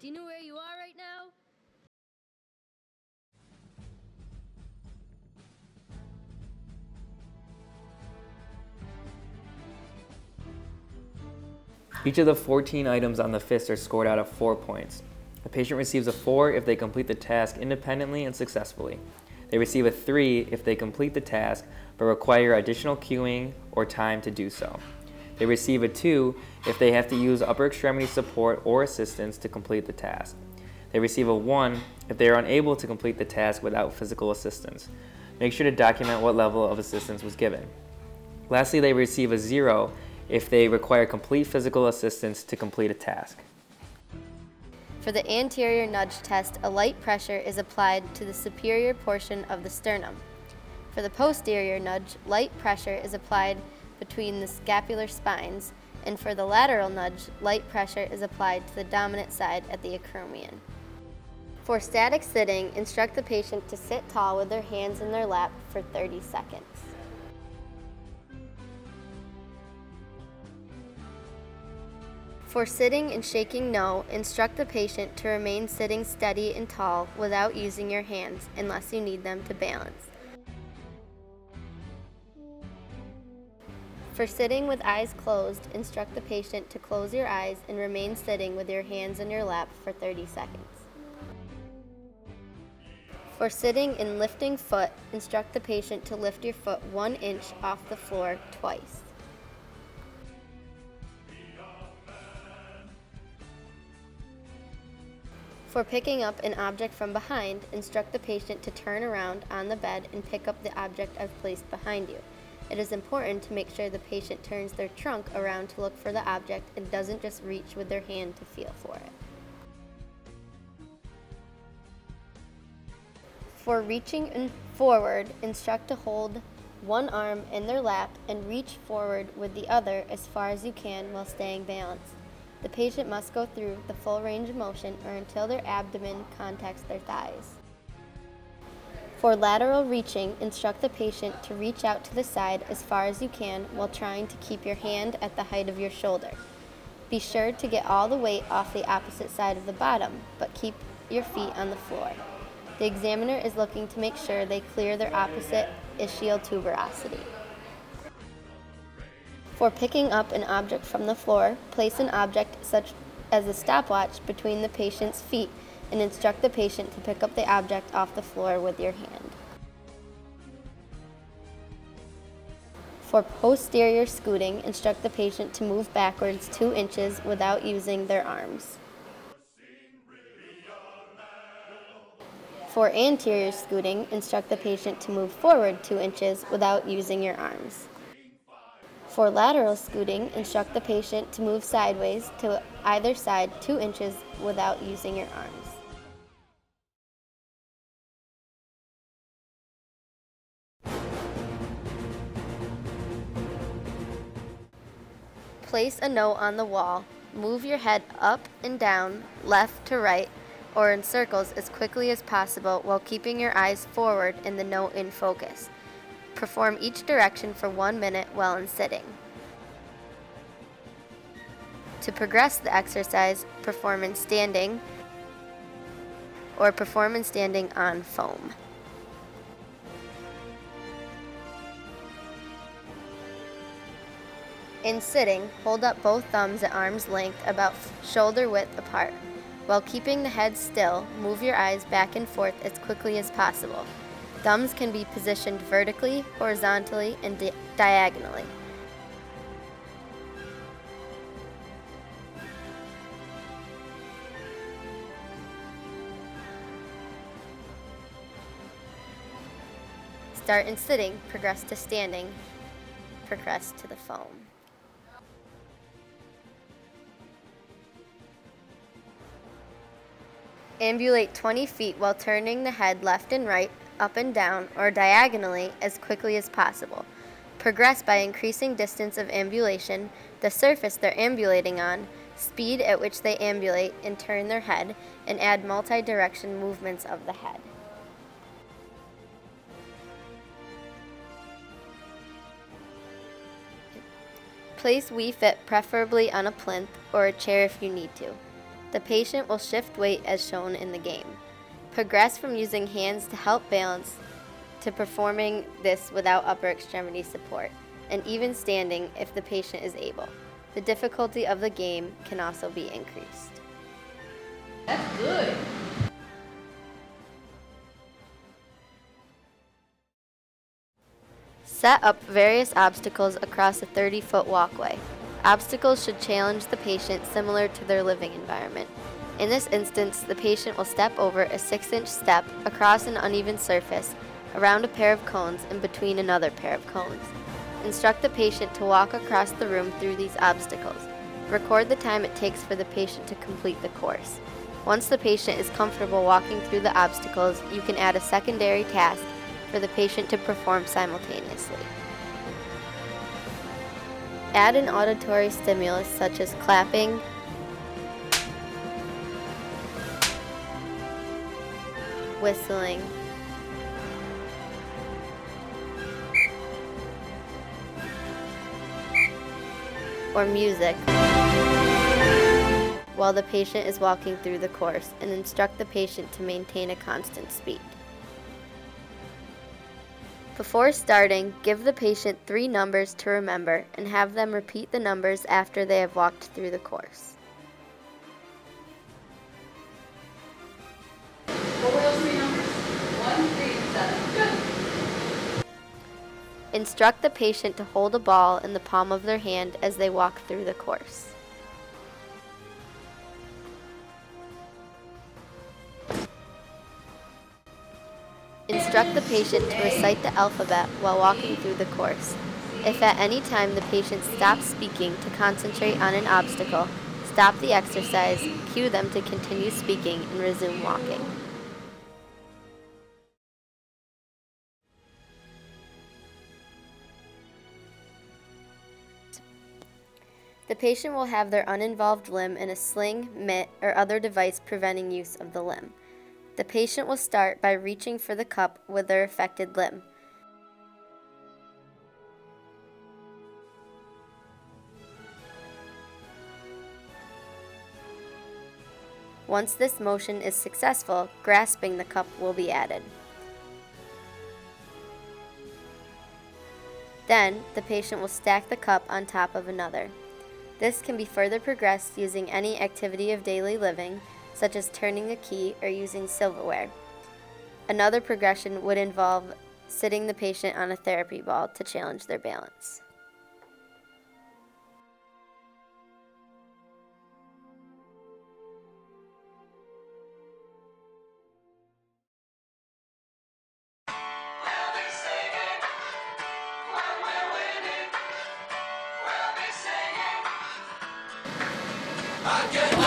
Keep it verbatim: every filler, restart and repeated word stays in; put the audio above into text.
Do you know where you are right now? Each of the fourteen items on the fist are scored out of four points. The patient receives a four if they complete the task independently and successfully. They receive a three if they complete the task but require additional cueing or time to do so. They receive a two if they have to use upper extremity support or assistance to complete the task. They receive a one if they are unable to complete the task without physical assistance. Make sure to document what level of assistance was given. Lastly, they receive a zero if they require complete physical assistance to complete a task. For the anterior nudge test, a light pressure is applied to the superior portion of the sternum. For the posterior nudge, light pressure is applied between the scapular spines, and for the lateral nudge, light pressure is applied to the dominant side at the acromion. For static sitting, instruct the patient to sit tall with their hands in their lap for thirty seconds. For sitting and shaking no, instruct the patient to remain sitting steady and tall without using your hands unless you need them to balance. For sitting with eyes closed, instruct the patient to close your eyes and remain sitting with your hands in your lap for thirty seconds. For sitting and lifting foot, instruct the patient to lift your foot one inch off the floor twice. For picking up an object from behind, instruct the patient to turn around on the bed and pick up the object I've placed behind you. It is important to make sure the patient turns their trunk around to look for the object and doesn't just reach with their hand to feel for it. For reaching in forward, instruct to hold one arm in their lap and reach forward with the other as far as you can while staying balanced. The patient must go through the full range of motion or until their abdomen contacts their thighs. For lateral reaching, instruct the patient to reach out to the side as far as you can while trying to keep your hand at the height of your shoulder. Be sure to get all the weight off the opposite side of the bottom, but keep your feet on the floor. The examiner is looking to make sure they clear their opposite ischial tuberosity. For picking up an object from the floor, place an object such as a stopwatch between the patient's feet and instruct the patient to pick up the object off the floor with your hand. For posterior scooting, instruct the patient to move backwards two inches without using their arms. For anterior scooting, instruct the patient to move forward two inches without using your arms. For lateral scooting, instruct the patient to move sideways to either side two inches without using your arms. Place a note on the wall. Move your head up and down, left to right, or in circles as quickly as possible while keeping your eyes forward and the note in focus. Perform each direction for one minute while in sitting. To progress the exercise, perform in standing or perform in standing on foam. In sitting, hold up both thumbs at arm's length about shoulder width apart. While keeping the head still, move your eyes back and forth as quickly as possible. Thumbs can be positioned vertically, horizontally, and di- diagonally. Start in sitting, progress to standing, progress to the foam. Ambulate twenty feet while turning the head left and right, up and down, or diagonally as quickly as possible. Progress by increasing distance of ambulation, the surface they're ambulating on, speed at which they ambulate and turn their head, and add multi-direction movements of the head. Place Wii Fit preferably on a plinth or a chair if you need to. The patient will shift weight as shown in the game. Progress from using hands to help balance to performing this without upper extremity support, and even standing if the patient is able. The difficulty of the game can also be increased. That's good. Set up various obstacles across a thirty-foot walkway. Obstacles should challenge the patient similar to their living environment. In this instance, the patient will step over a six-inch step across an uneven surface, around a pair of cones, and between another pair of cones. Instruct the patient to walk across the room through these obstacles. Record the time it takes for the patient to complete the course. Once the patient is comfortable walking through the obstacles, you can add a secondary task for the patient to perform simultaneously. Add an auditory stimulus such as clapping, whistling, or music while the patient is walking through the course, and instruct the patient to maintain a constant speed. Before starting, give the patient three numbers to remember and have them repeat the numbers after they have walked through the course. What were those three numbers? One, three, seven. Good. Instruct the patient to hold a ball in the palm of their hand as they walk through the course. Instruct the patient to recite the alphabet while walking through the course. If at any time the patient stops speaking to concentrate on an obstacle, stop the exercise, cue them to continue speaking, and resume walking. The patient will have their uninvolved limb in a sling, mitt, or other device preventing use of the limb. The patient will start by reaching for the cup with their affected limb. Once this motion is successful, grasping the cup will be added. Then, the patient will stack the cup on top of another. This can be further progressed using any activity of daily living, such as turning a key or using silverware. Another progression would involve sitting the patient on a therapy ball to challenge their balance. I get